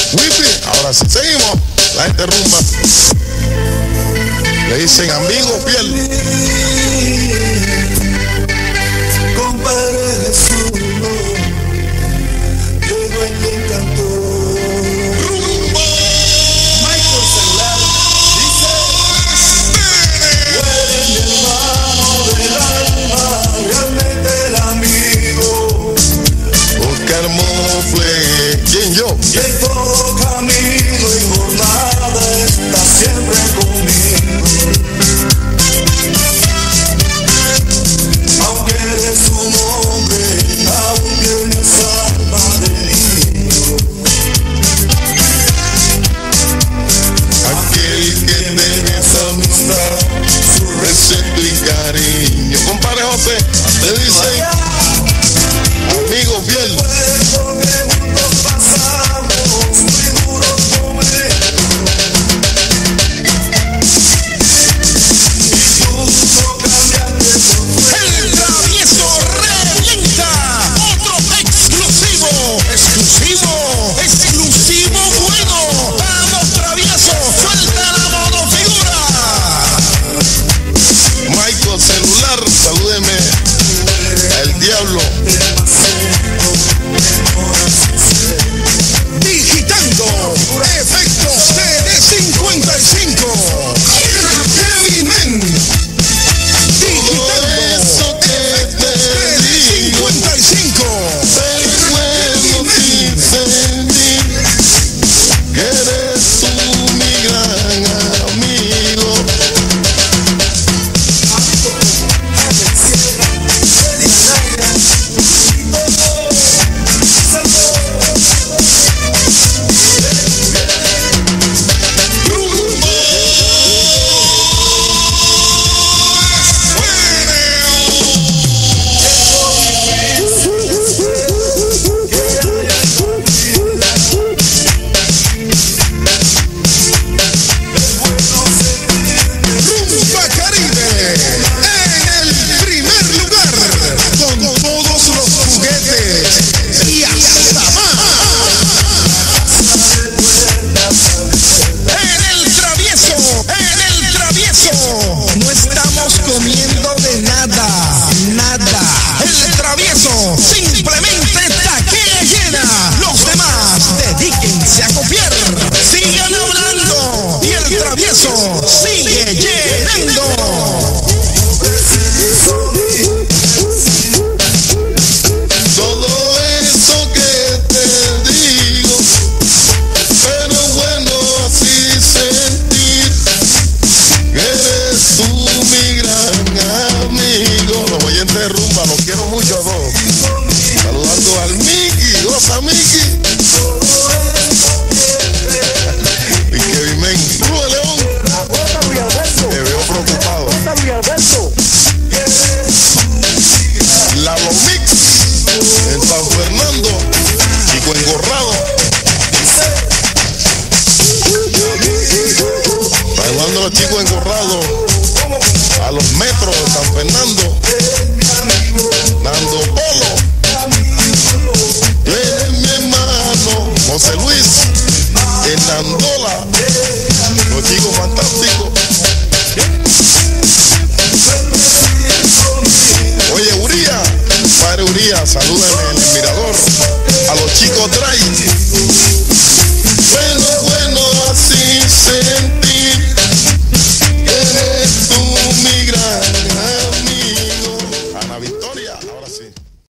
Wifi, ahora sí, seguimos. La gente rumba. Le dicen amigo fiel. Compadre Jesús, llegó el encantor. Rumba. Michael Celular dice: eres mi hermano del alma, realmente el amigo. Oscar Mofle. ¿Quién yo? Y en todo camino y jornada está siempre conmigo. Aunque eres un hombre, aún tienes alma de niño. Aquel que tiene esa amistad, su respeto y cariño. Compadre José, te dicen amigo fiel. Recuerdo que juntos pasamos muy duros momentos. Y tú no cambiaste por El Travieso revienta. Otro exclusivo. Exclusivo bueno. Vamos, Travieso. Suelta la monofigura. Michael Celular, salúdeme al diablo. Digitando efectos CD55. Heavy Men. Digitando Eso que te digo, CD55. recuerdo sin sentir que eres tú mi gran amigo. Rumba Caribe en el primer lugar con todos los juguetes y hasta más. En el travieso no estamos comiendo de nada. El travieso simplemente taquilla llena. Los demás dedíquense a copiar. Sigan hablando y el travieso sigue llenando. Todo eso que te digo, pero bueno así sentir que eres tú mi gran amigo. Los oyentes de rumba, los quiero mucho a todos. Saludando al Mickey, goza Mickey. Y Kevin Men, Rubén León, te veo preocupado. Lalo Mix en San Fernando, Chico Engorrado. Saludando a los chicos engorrados.